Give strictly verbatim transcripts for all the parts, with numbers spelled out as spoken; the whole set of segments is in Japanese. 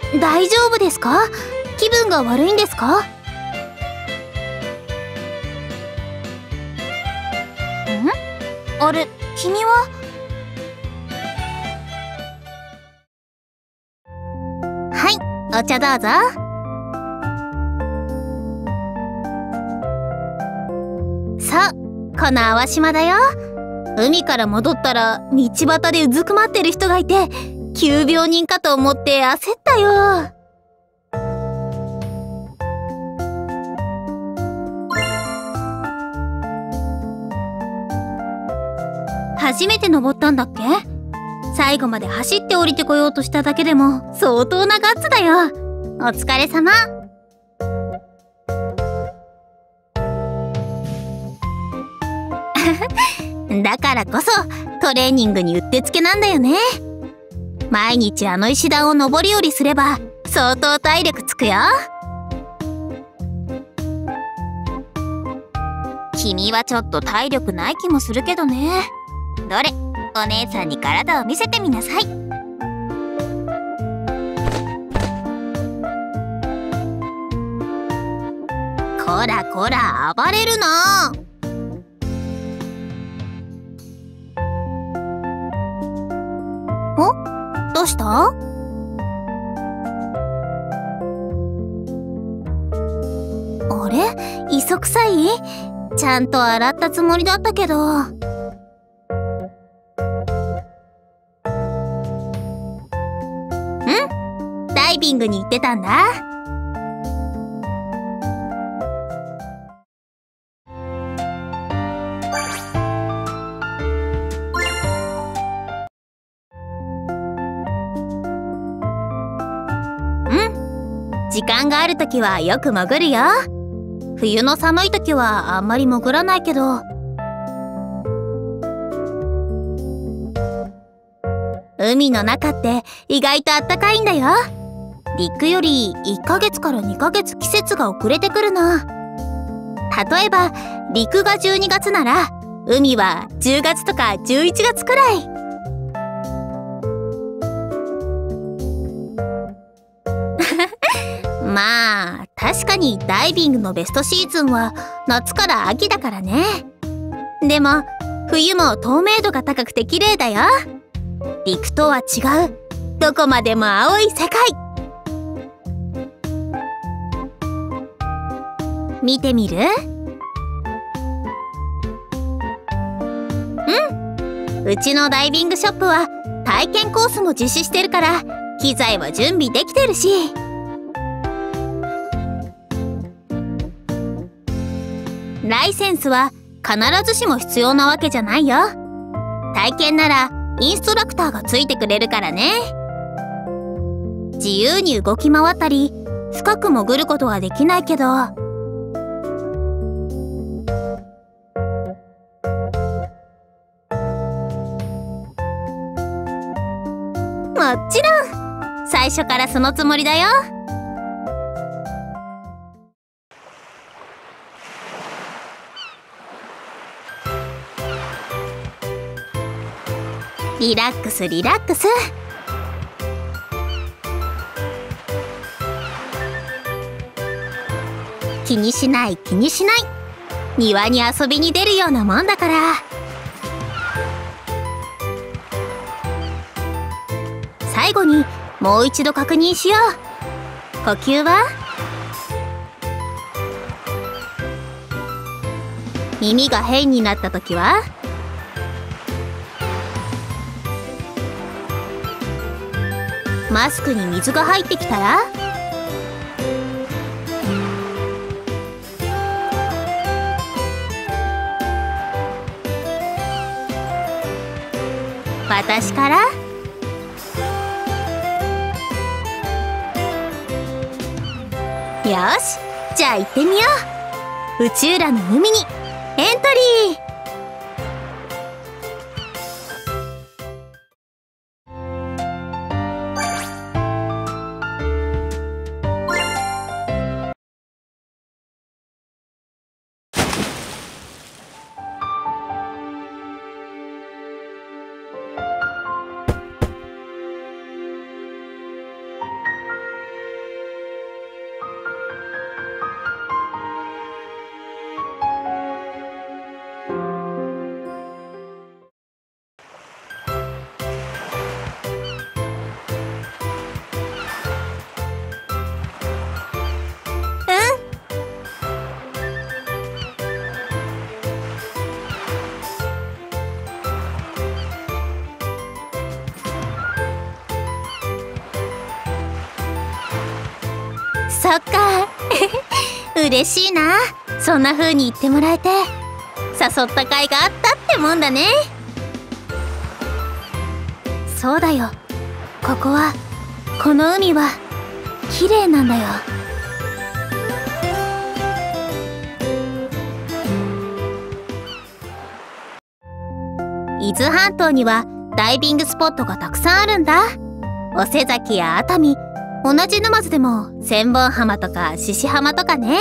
大丈夫ですか？気分が悪いんですか？ん？あれ、君は？はい、お茶どうぞ。さあ、この淡島だよ。海から戻ったら道端でうずくまってる人がいて、急病人かと思って焦ったよ。初めて登ったんだっけ？最後まで走って降りてこようとしただけでも相当なガッツだよ。お疲れ様。だからこそトレーニングにうってつけなんだよね。毎日あの石段を上り下りすれば相当体力つくよ。君はちょっと体力ない気もするけどね。どれ、お姉さんに体を見せてみなさい。こらこら、暴れるな。お？どうした？あれ？磯臭い？ちゃんと洗ったつもりだったけど。ん？ダイビングに行ってたんだ。時間があるときはよく潜るよ。冬の寒いときはあんまり潜らないけど。海の中って意外とあったかいんだよ。陸よりいっかげつからにかげつ季節が遅れてくるの。例えば陸がじゅうにがつなら海はじゅうがつとかじゅういちがつくらい。まあ確かにダイビングのベストシーズンは夏から秋だからね。でも冬も透明度が高くて綺麗だよ。陸とは違うどこまでも青い世界。見てみる？うん、うちのダイビングショップは体験コースも実施してるから機材は準備できてるし。ライセンスは必ずしも必要なわけじゃないよ。体験ならインストラクターがついてくれるからね。自由に動き回ったり深く潜ることはできないけど、もちろん最初からそのつもりだよ。リラックスリラックス。気にしない気にしない。庭に遊びに出るようなもんだから。最後にもう一度確認しよう。呼吸は？耳が変になった時は？マスクに水が入ってきたら？私から？よし、じゃあ行ってみよう。内浦の海にエントリー。 そっか嬉しいな、そんな風に言ってもらえて。誘った甲斐があったってもんだね。そうだよ、ここはこの海は綺麗なんだよ。伊豆半島にはダイビングスポットがたくさんあるんだ。尾瀬崎や熱海、同じ沼津でも千本浜とか獅子浜とかね。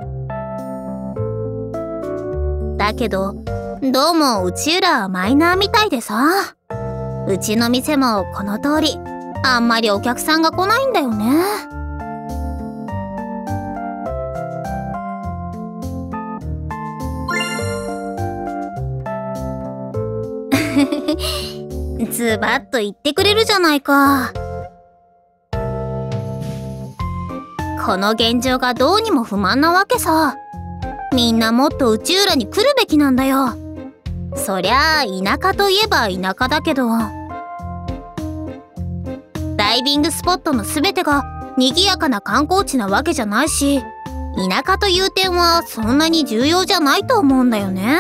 だけどどうも内浦はマイナーみたいでさ、うちの店もこの通りあんまりお客さんが来ないんだよね。ズバッと言ってくれるじゃないか。この現状がどうにも不満なわけさ。みんなもっと内浦に来るべきなんだよ。そりゃあ田舎といえば田舎だけど、ダイビングスポットの全てが賑やかな観光地なわけじゃないし、田舎という点はそんなに重要じゃないと思うんだよね。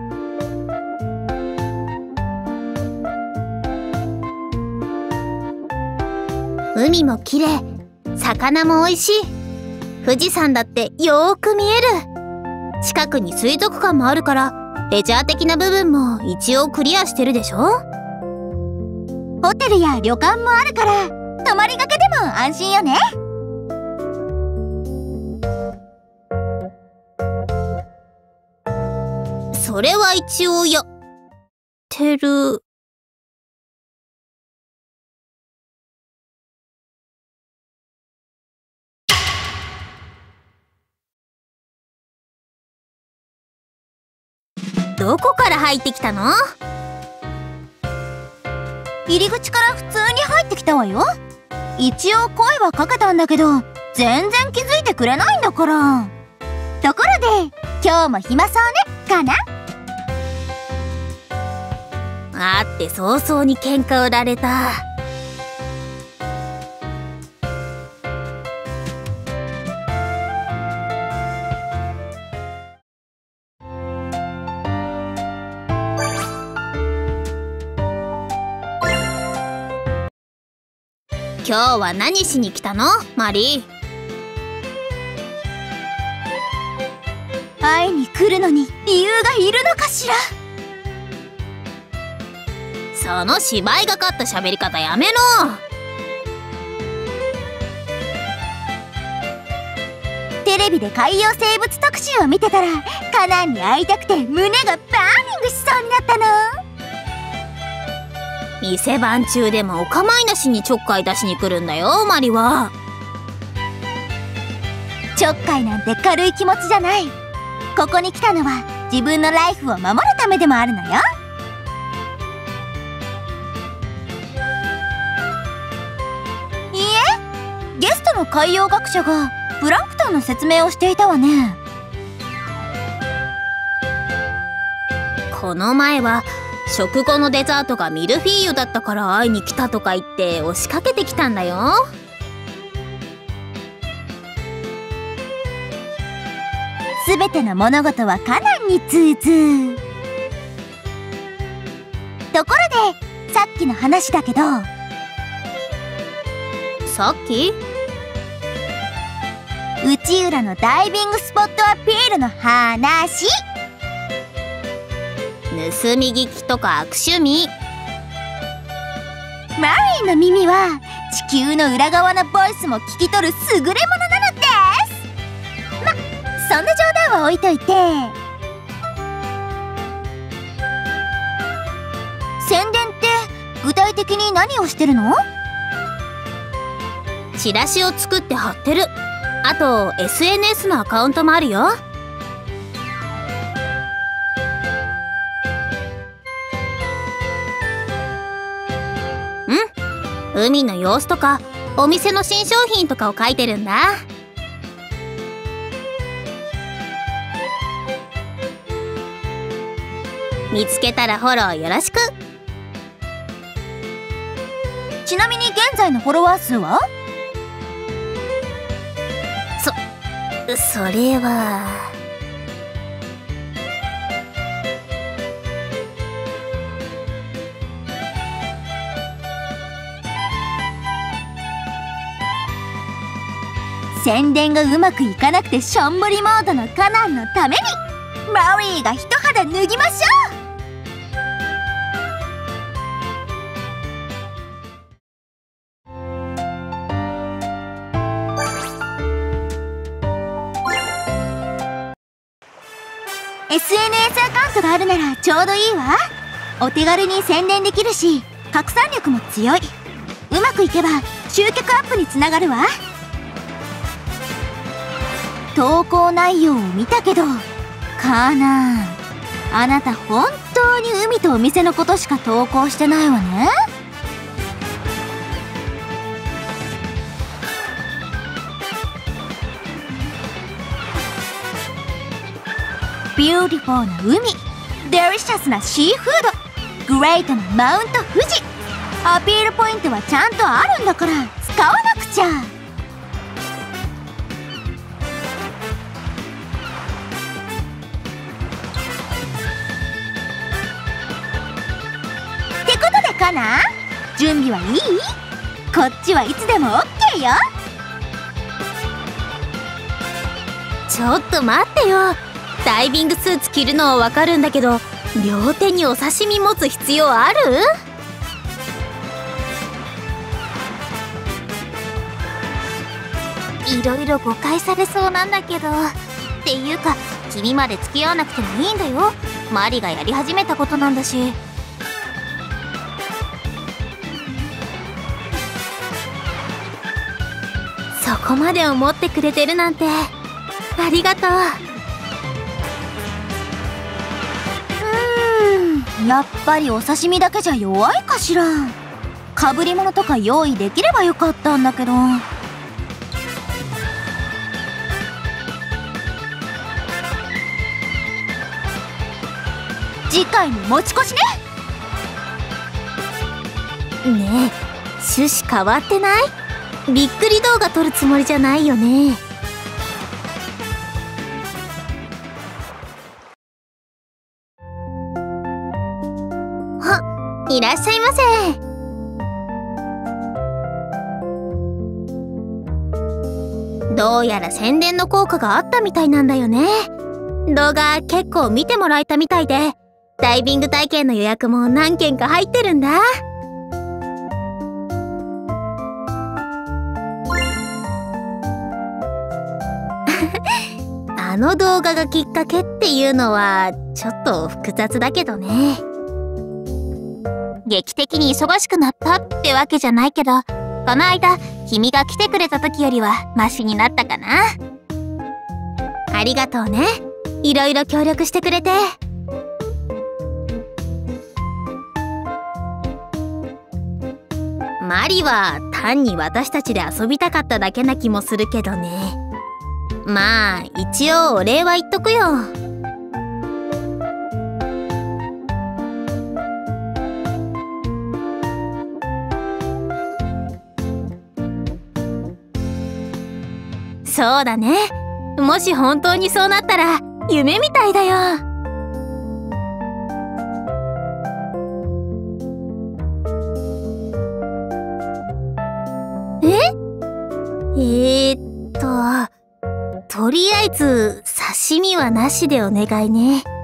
海も綺麗、魚も美味しい、富士山だってよーく見える。近くに水族館もあるからレジャー的な部分も一応クリアしてるでしょ。 ホテルや旅館もあるから泊まりがけでも安心よね。 それは一応やってる。どこから入ってきたの？ 入り口から普通に入ってきたわよ。一応声はかけたんだけど全然気づいてくれないんだから。ところで今日も暇そうねかな。 会って早々に喧嘩売られた。今日は何しに来たの、マリー。会いに来るのに理由がいるのかしら。 その芝居がかった喋り方やめろ。 テレビで海洋生物特集を見てたらカナンに会いたくて胸がバーニングしそうになったの。 店番中でもお構いなしにちょっかい出しに来るんだよ、マリは。 ちょっかいなんて軽い気持ちじゃない。ここに来たのは自分のライフを守るためでもあるのよ。いいえ、ゲストの海洋学者がプランクトンの説明をしていたわね。 この前は食後のデザートがミルフィーユだったから会いに来たとか言って押しかけてきたんだよ。 すべての物事はカナンに通ず。ところでさっきの話だけど。 さっき？ 内浦のダイビングスポットアピールの話。 盗み聞きとか悪趣味。 マリーの耳は地球の裏側のボイスも聞き取る優れものなのです。ま、そんな冗談は置いといて、宣伝って具体的に何をしてるの？ チラシを作って貼ってる。あと エスエヌエス のアカウントもあるよ。海の様子とかお店の新商品とかを書いてるんだ。見つけたらフォローよろしく。 ちなみに現在のフォロワー数は？ それは。 宣伝がうまくいかなくてしょんぼりモードのカナンのためにマリーが一肌脱ぎましょう。エスエヌエス アカウントがあるならちょうどいいわ。お手軽に宣伝できるし拡散力も強い。うまくいけば集客アップにつながるわ。投稿内容を見たけど、カーナン、あなた本当に海とお店のことしか投稿してないわね。ビューティフォーな海、デリシャスなシーフード、グレートなマウント富士。アピールポイントはちゃんとあるんだから使わなくちゃ。ってことでカナン、準備はいい？こっちはいつでも オーケー よ。 ちょっと待ってよ。ダイビングスーツ着るのはわかるんだけど、両手にお刺身持つ必要ある？いろいろ誤解されそうなんだけど。っていうか、君まで付き合わなくてもいいんだよ。マリがやり始めたことなんだし。そこまで思ってくれてるなんてありがとう。 やっぱりお刺身だけじゃ弱いかしら。かぶり物とか用意できればよかったんだけど。次回も持ち越しね。 ねえ、趣旨変わってない？びっくり動画撮るつもりじゃないよね。いらっしゃいませ。どうやら宣伝の効果があったみたいなんだよね。動画結構見てもらえたみたいで、ダイビング体験の予約も何件か入ってるんだ。あの動画がきっかけっていうのはちょっと複雑だけどね。劇的に忙しくなったってわけじゃないけど、この間君が来てくれた時よりはマシになったかな。ありがとうね。いろいろ協力してくれて。マリは単に私たちで遊びたかっただけな気もするけどね。まあ一応お礼は言っとくよ。そうだね。もし本当にそうなったら夢みたいだよ。え？えーっと、とりあえず刺身はなしでお願いね。